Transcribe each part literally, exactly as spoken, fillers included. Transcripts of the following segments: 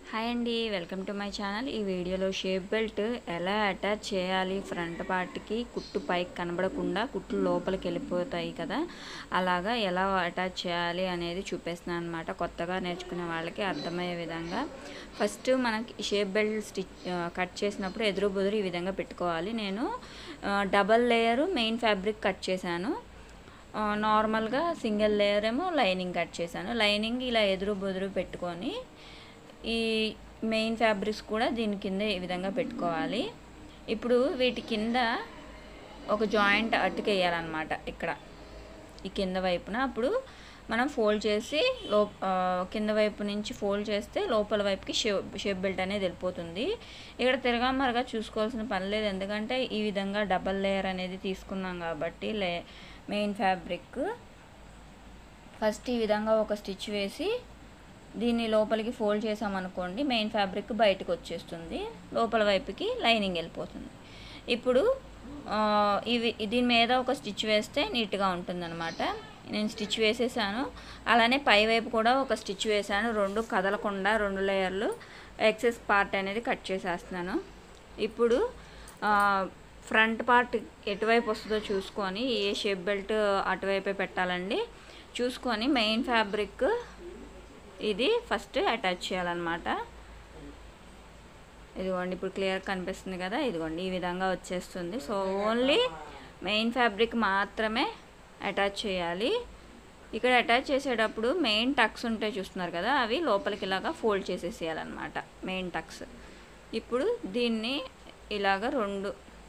Hi అండి, welcome to my channel. ఈ వీడియోలో షేప్ బెల్ట్ ఎలా అటాచ్ చేయాలి, ఫ్రంట్ పార్ట్కి కుట్టు పైకి కనబడకుండా కుట్లు లోపలికి వెళ్ళిపోతాయి కదా, అలాగా ఎలా అటాచ్ చేయాలి అనేది చూపిస్తున్నాను అనమాట. కొత్తగా నేర్చుకునే వాళ్ళకి అర్థమయ్యే విధంగా. ఫస్ట్ మనకి షేప్ బెల్ట్ స్టిచ్ కట్ చేసినప్పుడు ఎదురు బుదురు ఈ విధంగా పెట్టుకోవాలి. నేను double layer main fabric cut చేశాను, నార్మల్గా సింగిల్ లేయర్ ఏమో లైనింగ్ కట్ చేశాను. లైనింగ్ ఇలా ఎదురు బుదురు పెట్టుకొని ఈ మెయిన్ ఫ్యాబ్రిక్స్ కూడా దీని కింద ఈ విధంగా పెట్టుకోవాలి. ఇప్పుడు వీటి కింద ఒక జాయింట్ అట్టుకేయాలన్నమాట. ఇక్కడ ఈ కింద వైపున అప్పుడు మనం ఫోల్డ్ చేసి లో కింద వైపు నుంచి ఫోల్డ్ చేస్తే లోపల వైపుకి షేప్ షేప్ బెల్ట్ అనేది వెళ్ళిపోతుంది. ఇక్కడ తిరగమరగా చూసుకోవాల్సిన పని లేదు, ఎందుకంటే ఈ విధంగా డబల్ లేయర్ అనేది తీసుకున్నాం కాబట్టి లే మెయిన్ ఫ్యాబ్రిక్. ఫస్ట్ ఈ విధంగా ఒక స్టిచ్ వేసి దీన్ని లోపలికి ఫోల్డ్ చేసామనుకోండి, మెయిన్ ఫ్యాబ్రిక్ బయటకు వచ్చేస్తుంది, లోపల వైపుకి లైనింగ్ వెళ్ళిపోతుంది. ఇప్పుడు ఇవి దీని మీద ఒక స్టిచ్ వేస్తే నీట్గా ఉంటుందన్నమాట. నేను స్టిచ్ వేసేసాను, అలానే పై వైపు కూడా ఒక స్టిచ్ వేసాను. రెండు కదలకుండా రెండు లేయర్లు ఎక్సెస్ పార్ట్ అనేది కట్ చేసేస్తున్నాను. ఇప్పుడు ఫ్రంట్ పార్ట్ ఎటువైపు వస్తుందో చూసుకొని, ఏ షేప్ బెల్ట్ అటువైపే పెట్టాలండి చూసుకొని మెయిన్ ఫ్యాబ్రిక్ ఇది ఫస్ట్ అటాచ్ చేయాలన్నమాట. ఇదిగోండి, ఇప్పుడు క్లియర్ కనిపిస్తుంది కదా, ఇదిగోండి ఈ విధంగా వచ్చేస్తుంది. సో ఓన్లీ మెయిన్ ఫ్యాబ్రిక్ మాత్రమే అటాచ్ చేయాలి. ఇక్కడ అటాచ్ చేసేటప్పుడు మెయిన్ టక్స్ ఉంటాయి చూస్తున్నారు కదా, అవి లోపలికి ఇలాగా ఫోల్డ్ చేసేసేయాలన్నమాట, మెయిన్ టక్స్. ఇప్పుడు దీన్ని ఇలాగ రెండు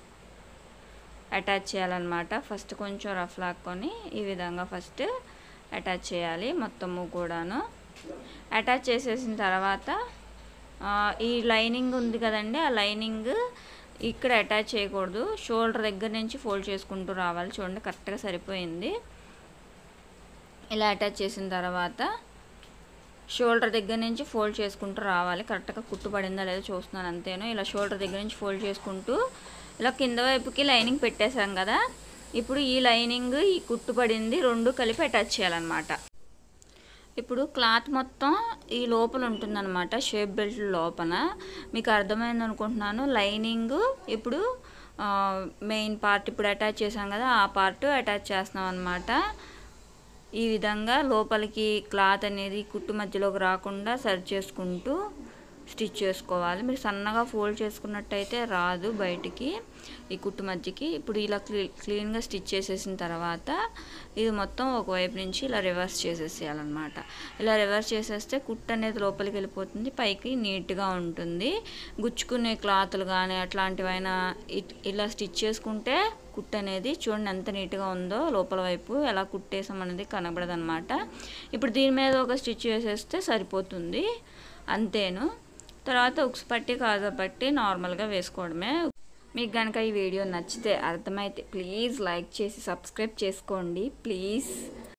అటాచ్ చేయాలన్నమాట. ఫస్ట్ కొంచెం రఫ్ లాక్కొని ఈ విధంగా ఫస్ట్ అటాచ్ చేయాలి మొత్తము కూడాను. అటాచ్ చేసేసిన తర్వాత ఈ లైనింగ్ ఉంది కదండి, ఆ లైనింగ్ ఇక్కడ అటాచ్ చేయకూడదు, షోల్డర్ దగ్గర నుంచి ఫోల్డ్ చేసుకుంటూ రావాలి. చూడండి కరెక్ట్గా సరిపోయింది. ఇలా అటాచ్ చేసిన తర్వాత షోల్డర్ దగ్గర నుంచి ఫోల్డ్ చేసుకుంటూ రావాలి. కరెక్ట్గా కుట్టు పడిందా లేదో చూస్తున్నాను అంతేను. ఇలా షోల్డర్ దగ్గర నుంచి ఫోల్డ్ చేసుకుంటూ ఇలా కింద వైపుకి లైనింగ్ పెట్టేసాం కదా, ఇప్పుడు ఈ లైనింగ్ ఈ కుట్టు పడింది రెండు కలిపి అటాచ్ చేయాలన్నమాట. ఇప్పుడు క్లాత్ మొత్తం ఈ లోపల ఉంటుందన్నమాట, షేప్ బెల్ట్ లోపల. మీకు అర్థమైంది అనుకుంటున్నాను. లైనింగ్ ఇప్పుడు మెయిన్ పార్ట్ ఇప్పుడు అటాచ్ చేసాం కదా, ఆ పార్ట్ అటాచ్ చేస్తున్నాం అన్నమాట. ఈ విధంగా లోపలికి క్లాత్ అనేది కుట్టు మధ్యలోకి రాకుండా సరి చేసుకుంటూ స్టిచ్ చేసుకోవాలి. మీరు సన్నగా ఫోల్డ్ చేసుకున్నట్టయితే రాదు బయటికి ఈ కుట్టు మధ్యకి. ఇప్పుడు ఇలా క్లీ క్లీన్గా స్టిచ్ చేసేసిన తర్వాత ఇది మొత్తం ఒకవైపు నుంచి ఇలా రివర్స్ చేసేసేయాలన్నమాట. ఇలా రివర్స్ చేసేస్తే కుట్టు అనేది లోపలికి వెళ్ళిపోతుంది, పైకి నీట్గా ఉంటుంది. గుచ్చుకునే క్లాతులు కానీ అట్లాంటివైనా ఇలా స్టిచ్ చేసుకుంటే కుట్టు అనేది చూడండి ఎంత నీట్గా ఉందో, లోపల వైపు ఎలా కుట్టేసాం అనేది కనబడదన్నమాట. ఇప్పుడు దీని మీద ఒక స్టిచ్ వేసేస్తే సరిపోతుంది, అంతేను. తర్వాత ఉక్స్ పట్టి కాజా పట్టి నార్మల్గా వేసుకోవడమే. మీకు కనుక ఈ వీడియో నచ్చితే అర్థమైతే ప్లీజ్ లైక్ చేసి సబ్స్క్రైబ్ చేసుకోండి ప్లీజ్.